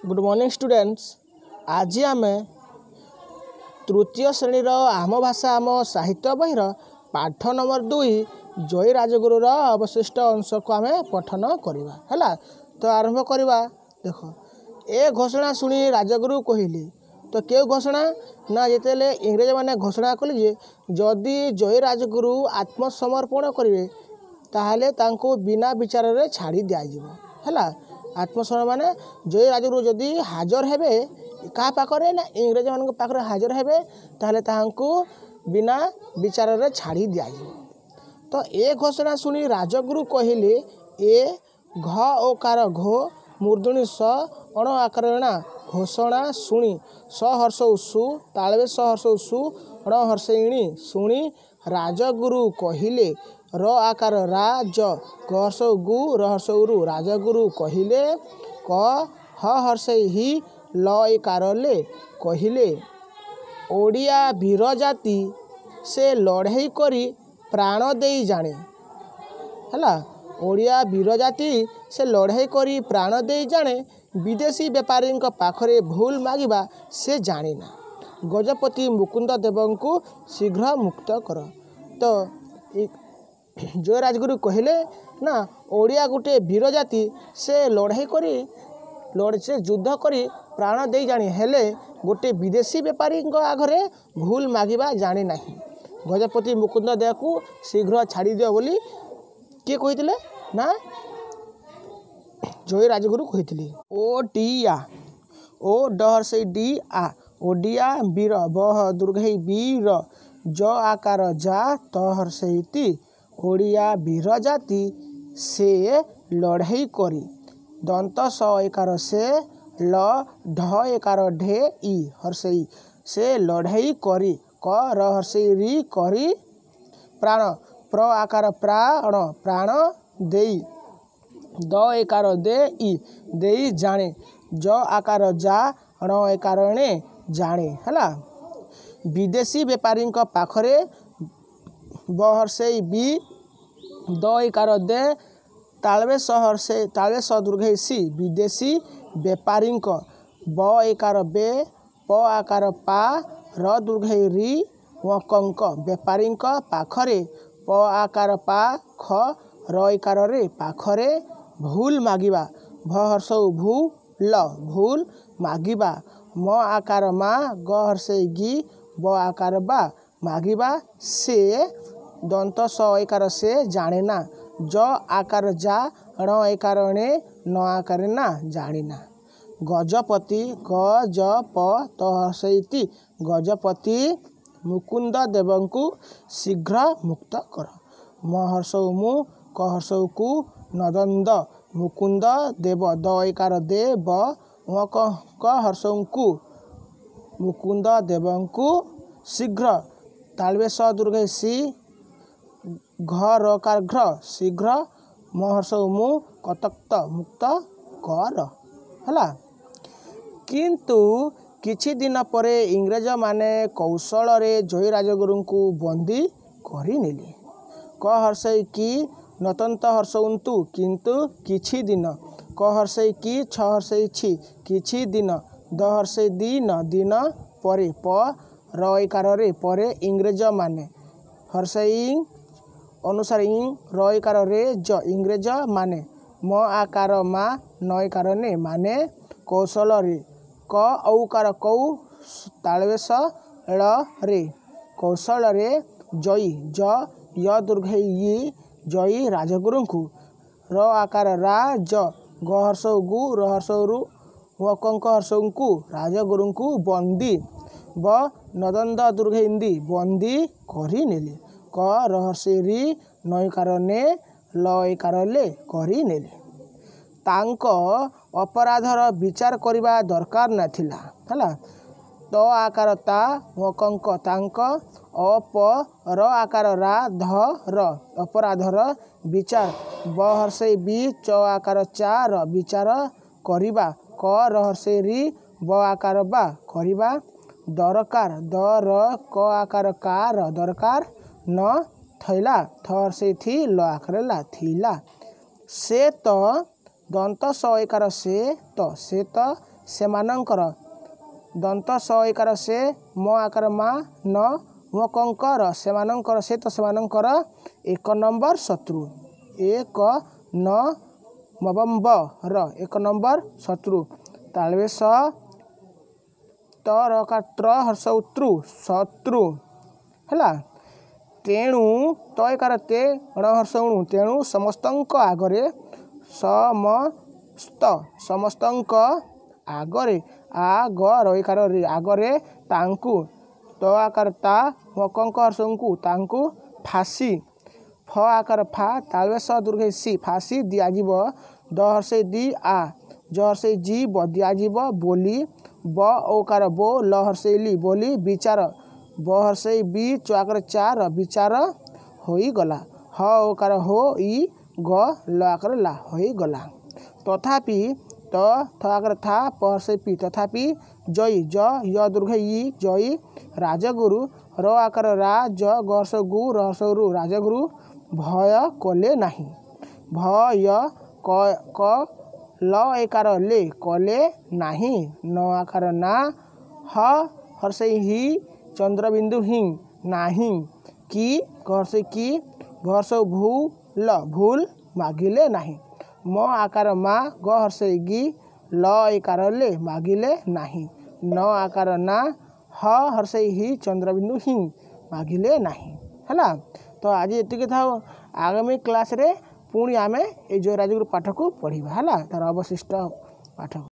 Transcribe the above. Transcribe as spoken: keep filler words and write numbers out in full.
Good morning students. आज आम तृतीय श्रेणी आम भाषा आम साहित्य बहिर पाठ नंबर दुई जय राजगुरुर अवशिष्ट अंश को आम पठन करवा है। तो आरंभ करवा। देख ए घोषणा शुणी राजगुरु कहले तो क्यों घोषणा ना जिते इंग्रेज मैंने घोषणा कले जे जदि जय राजगुरु आत्मसमर्पण करेंगे ताहले तांको बिना विचार रे छाड़ी दिज्व है। आत्मसमर्पण माने जय राजगुरु जदि हाजर हेबे क्या पाखरे ना इंग्रेज मान पाखरे हाजर हेबे ताहले तांको बिना विचार रे छाड़ी दिज्व। तो ए घोषणा शुणी राजगुरु कहले ए घ ओकार घो मूर्धनी स अण आकरणा घोषणा शुणी सहर्ष सु तालवे सहर्ष सु अण हर्ष इणी शुणी राजगुरु कहले र आकार राज गहर्ष गु रहर्ष रु राजगुरु कहले क ह हर्ष हि ल एकार ले कहले ओडिया वीर जाति से लड़ाई करी प्राण दे जाने है। ओडिया वीर जाति से लड़ाई करी प्राण दे जाने विदेशी व्यापारी पाखरे भूल मागिबा से जानिना गजपति मुकुंद देव को शीघ्र मुक्त कर। तो जय राजगुरु कहले ना ओडिया गोटे वीर जाति से लड़ाई करी लड़ से युद्ध करी प्राण दे जानी हेले गोटे विदेशी व्यापारी आगे भूल मागिबा जानी नहीं गजपति मुकुंद देव को शीघ्र छाड़ी दियो बोली किए कही ना जय राजगुरु कही। ओडिया ओ डहर से डी आ ओडिया वीर बह दुर्घई वीर ज आकार जा तहर से ओडिया वीर जाति से लड़ाई करी दंत स एकार से ल ढ एकार ढे ई हर्षई से लड़ाई करी क र हर्षई री करी प्राण प्र आकार प्राण प्राण देई द एकार दे ई देई जाने ज आकार जा अण एकार ने जाने है। विदेशी व्यापारी पाखरे बहर्षे बी द एकार दे तालवे सहर्षे तालवे स दुर्घई सी विदेशी व्यापारी ब एकार बे प आकार पा र दुर्घई री व कंक व्यापारी पाखरे प आकार पा ख र एकार रे पाखरे भूल मागिबा भ हर्ष भू ल भूल मागिबा म आकार मा ग हर्षे गी ब आकार बा मागिबा से दंत स एकार से जाने ना ज आकार जा ण एकार ने न आकार ना जानिना गजपति ग ज प तहसैति गजपति मुकुंद देव को शीघ्र मुक्त कर। महर्ष मु कहर्ष कु नदंद मुकुंद देव द एकार दे ब हर्ष को मुकुंद देव को शीघ्र तालवे स दुर्घ सी घर कार घ्र शीघ्र महर्ष मु कतक्त मुक्त कर है। किंतु किछि दिन परे इंग्रेज माने कौशल रे जय राजगुरु को बंदी करी नेले क हर्षई की नतंत हर्षउंतु किंतु किछि दिन क हर्षई की छ हर्षई छी किछि दिन द हर्षई दिन दिन परे प र एकार रे परे इंग्रेज माने हर्षई अनुसार इन र एकार रे ज इंग्रेज माने म आकार मा न एकार ने माने कौशल रे क औकार कौ तालवे स ल रे कौशल रे जयी ज य दुर्घई ई जयी राजगुरु को र आकार रा ज ग हर्ष गु र हर्ष रु व कंक हर्ष को राजगुरु को बंदी ब नदंद दुर्घ हिंदी बंदी करी नेले क रहर्षे री नयकार ने ल एकार ले करी नेले तांक अपराधर विचार करबा दरकार नथिला है। त आकार ता व कंक तांक अप र आकार रा ध र अपराधर विचार बहर्षे बी च आकार चा र विचार करिबा क रहर्षे री ब आकार बा करिबा दरकार द र क आकार का र दरकार न थैला थर से थी ल आकार ला थीला से तो दंत स एकार से त से त सेमानंकर दंत स एकार से म आकार मा न म कंकर सेमानंकर से त सेमानंकर एक नंबर शत्रु एक न मबम्ब र एक नंबर शत्रु तालवे स तर का त्र हर्ष उत्रु शत्रु है तेणु त एकार ते ण हर्ष उणु तेणु समस्तंक आगरे समस्त समस्तंक आगरे आगर एकार रे आगरे तांकु त आकार ता मकंक हर्षंकु तांकु फांसी फ आकार फा तालवे स दुर्घ सी फांसी दियाजिब द हर्षे दी आ ज हर्षे जी ब दियाजिब बोली ब ओकार बो ल हर्षे ली बोली विचार ब हर्षे बी च आकार चार विचार होई गला ह ओकार हो ई ग ल आकार ला होई गला तथापि त थ आकार था प हर्षे पी तथापि जयी ज य दुर्घ ई जयी राजगुरु र आकार रा ज ग हर्ष गु र हर्ष रु राजगुरु भय कले नाही भय क क ल एकार ले कले नाही न आकार ना ह हर्षे ही चंद्रबिंदु हिं नाही कि हर्षे की हर्ष भू ल भूल मागिले नाही म आकार मा ग हर्षे गी ल एकार ले मागिले नाही न आकार ना ह हर्षे ही चंद्रबिंदु हिं मागिले नाही है। तो आज ये था आगामी क्लास रे पुणी आमे ए जो राजगुरु पाठ को पढ़ा है तार अवशिष्ट पाठ।